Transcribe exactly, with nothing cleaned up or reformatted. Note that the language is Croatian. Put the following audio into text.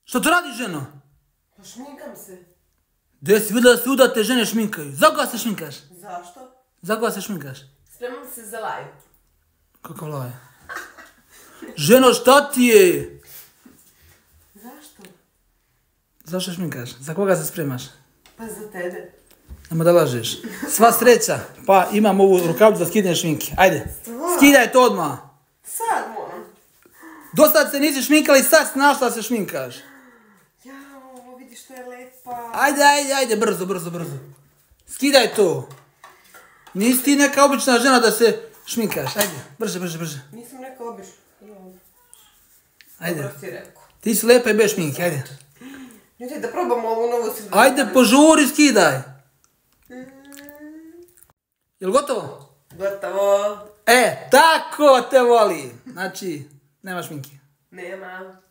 Što to radiš, ženo? Pa šminkam se. Gdje si vidjela da se udate žene šminkaju? Za koga se šminkaš? Zašto? Za koga se šminkaš? Spremam se za live. Kako live? Ženo, šta ti je? Zašto? Zašto šminkaš? Za koga se spremaš? Pa za tebe. Nemo da lažeš. Sva sreća. Pa imam ovu rukavicu za skidanje šminke. Ajde. Skidaj to odmah. Sad moram. Dosad se nisi šminkala i sad si našla da se šminkaš. Jao, vidi što je lepa. Ajde, ajde, ajde, brzo, brzo, brzo. Skidaj to. Nisi ti neka obična žena da se šminkaš. Ajde, brže, brže, brže. Nisam neka obišla. Ajde. Dobro si rekao. Ti si lepa i bez šminke, ajde. Ljudi, da probamo ovu novu sredinu. Ajde, požuri, skidaj. Jel gotovo? Gotovo. E, tako te voli. Znači, nema šminke. Nema.